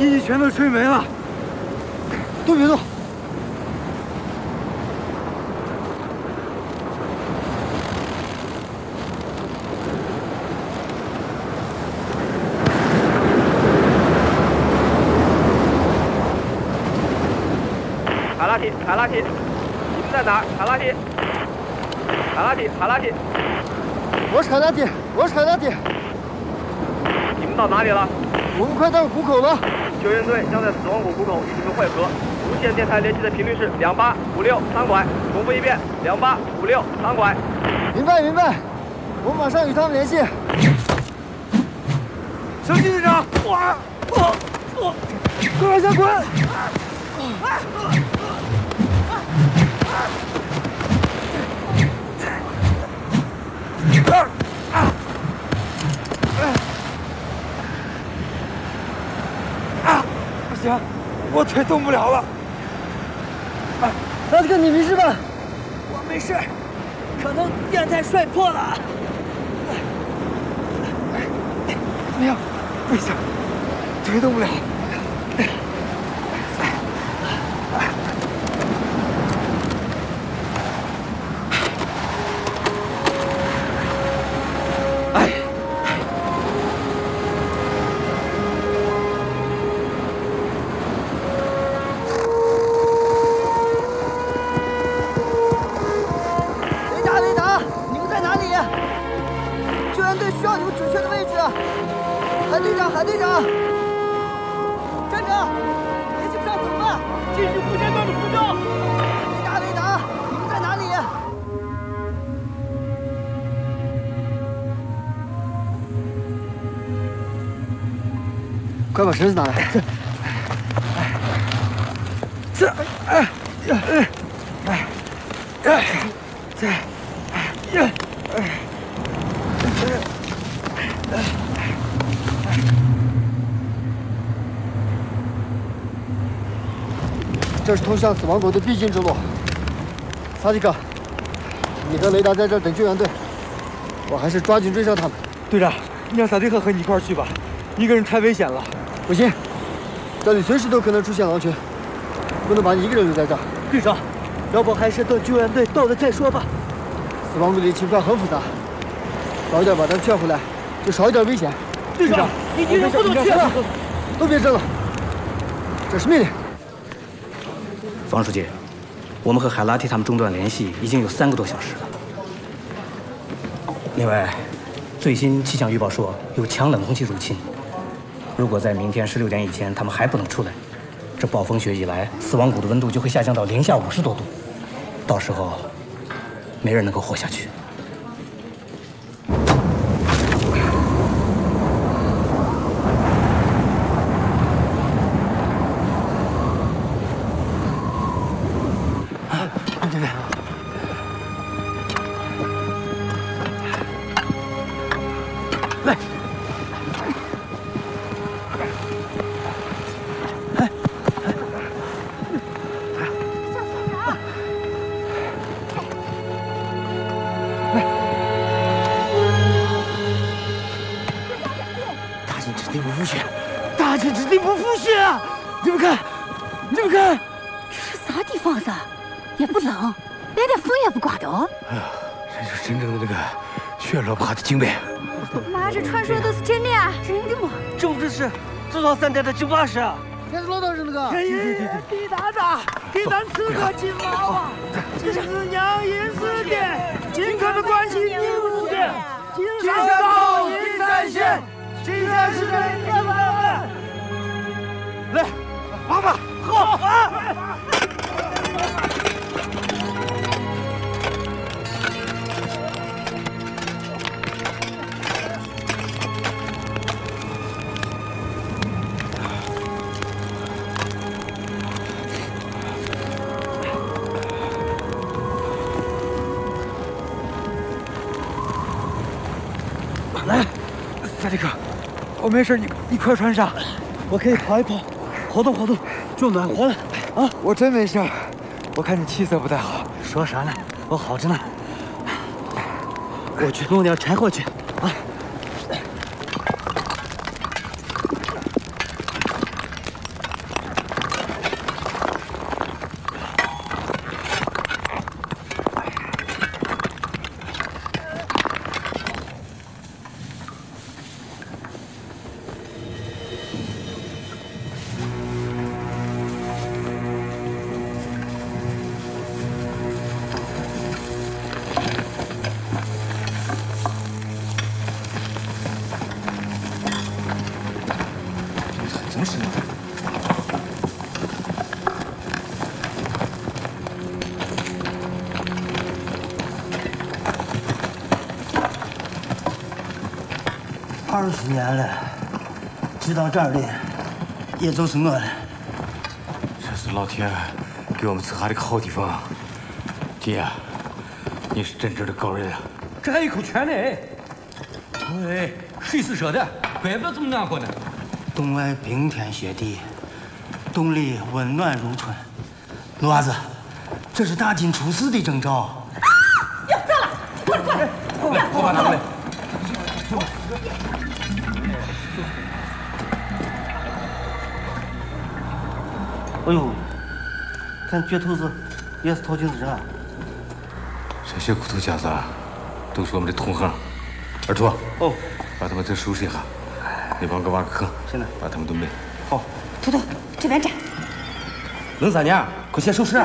飞机全都吹没了，都别动。 海拉提，你们在哪儿？海拉提，海拉提， 我是海拉提， 你们到哪里了？ 我们快到谷口了。 救援队将在死亡谷谷口与你们会合。无线电台联系的频率是2856，3拐。重复一遍，2856，3拐。 明白。我马上与他们联系。小心队长！快往下滚！ 不行，我腿动不了了。萨迪克，你没事吧？ 我没事，可能电台摔破了。 怎么样？不行，腿动不了。 海队长，站着，联系不上怎么办？继续不间断的呼叫。雷达，你们在哪里？ 快把绳子拿来。这是通向死亡谷的必经之路。萨迪克，你和雷达在这儿等救援队，我还是抓紧追上他们。 队长，你让萨迪克和你一块儿去吧，一个人太危险了。 不行，这里随时都可能出现狼群，不能把你一个人留在这儿。 队长，要不还是等救援队到了再说吧。 死亡谷里情况很复杂，早一点把他们劝回来，就少一点危险。 队长，你敌人不能去， 都别争了，这是命令。 方书记，我们和海拉提他们中断联系已经有3个多小时了。另外，最新气象预报说有强冷空气入侵。如果在明天16点以前他们还不能出来，这暴风雪以来死亡谷的温度就会下降到零下50多度，到时候没人能够活下去。 警备， 妈，这传说都是真的啊！真的吗？ 这不是至少3天的警报室。 这是老道士那个。 给大大，给咱吃个金娃娃，金丝娘银丝店，金客的关系银不变，金山高银山现，金山是人的们。来，娃娃，好啊！ 来，萨迪克，我没事，你快穿上， 我可以跑一跑，活动活动，就暖和了。啊， 我真没事，我看你气色不太好。 说啥呢？我好着呢。我去弄点柴火去。啊。 20年了，知道这儿的也就是我了。 这是老天给我们赐下的一个好地方。爹，你是真正的高人啊！ 这还一口泉呢！哎，谁是说的？怪不得这么暖和呢。 洞外冰天雪地，洞里温暖如春。奴娃子，这是大金出世的征兆。 要走了，滚！ 我把他们来。 哎呦，看脚头子也是淘金子啊！ 这些骨头架子啊，都是我们的同行。二兔， 哦， 把他们都收拾一下，你帮我挖个坑， 行了， 把他们都埋。 好。 图图，这边站。 冷三娘，快先收拾。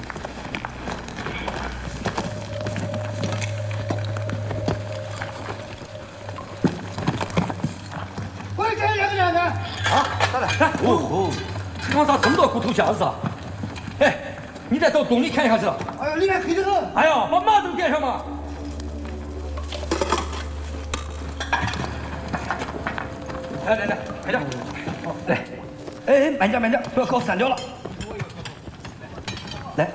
快点，两个！ 啊，来来来，哦，这上咋这么多骨头架子啊？哎，你再到洞里看一下去。 哎呀，里面黑得很。 哎呀，把马灯点上嘛。来，快点！好，来，哎，慢点，不要搞散掉了。来，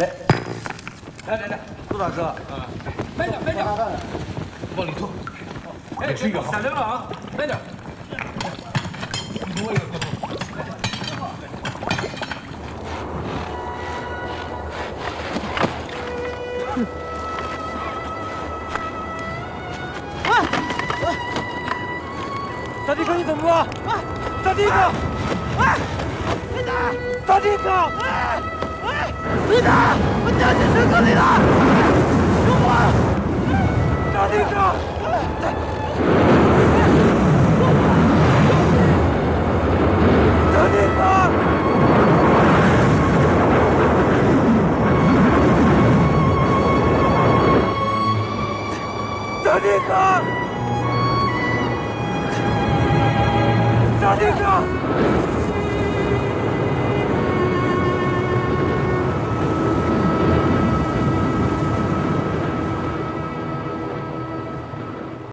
杜大哥， 慢点，往里头。哎，别搞散掉了啊，慢点。 萨迪克，你怎么了？萨迪克，萨迪克，雷达，我掉进深坑里了！救我！萨迪克，萨迪克，萨迪克！萨迪克！